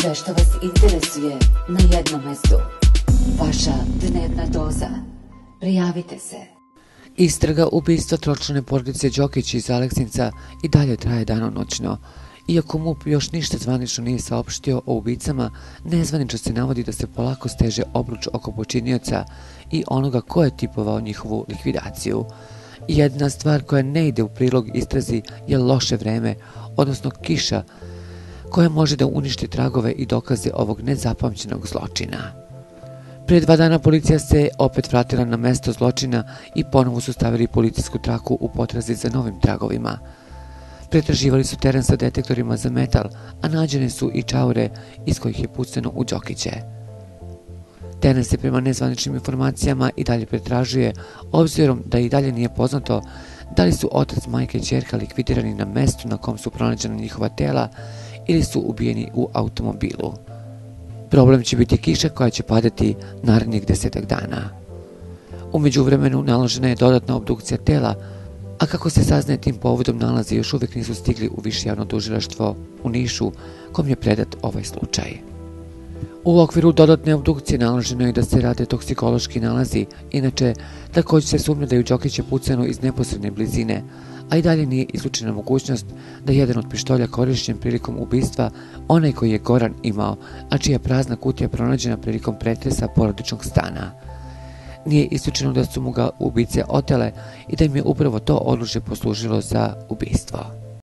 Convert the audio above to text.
Sve što vas interesuje na jednom mestu. Vaša dnevna doza. Prijavite se. Istraga ubistva tročlane porodice Đokić iz Aleksinca i dalje traje danonoćno. Iako MUP još ništa zvanično nije saopštio o ubicama, nezvanično se navodi da se polako steže obruč oko počinioca i onoga ko je tipovao njihovu likvidaciju. Jedna stvar koja ne ide u prilog istrazi je loše vreme, odnosno kiša, koja može da uništi tragove i dokaze ovog nezapamćenog zločina. Prije 2 dana policija se opet vratila na mesto zločina i ponovo su stavili policijsku traku u potrazi za novim tragovima. Pretraživali su teren sa detektorima za metal, a nađene su i čaure iz kojih je pucano u Đokiće. Teren se prema nezvaničnim informacijama i dalje pretražuje, obzirom da i dalje nije poznato da li su otac, majka i ćerka likvidirani na mestu na kom su pronađena njihova tela ili su ubijeni u automobilu. Problem će biti kiša koja će padati narednih 10 dana. U međuvremenu naložena je dodatna obdukcija tela, a kako se saznaje tim povodom nalazi još uvijek nisu stigli u Više javno tužilaštvo u Nišu, kom je predat ovaj slučaj. U okviru dodatne obdukcije naloženo je da se rade toksikološki nalazi, inače također se sumnja da je u Đokiće pucano iz neposredne blizine, a i dalje nije isključena mogućnost da jedan od pištolja korišćen prilikom ubistva, onaj koji je Goran imao, a čija prazna kutija pronađena prilikom pretresa porodičnog stana. Nije isključeno da su mu ga ubice otele i da im je upravo to oružje poslužilo za ubistvo.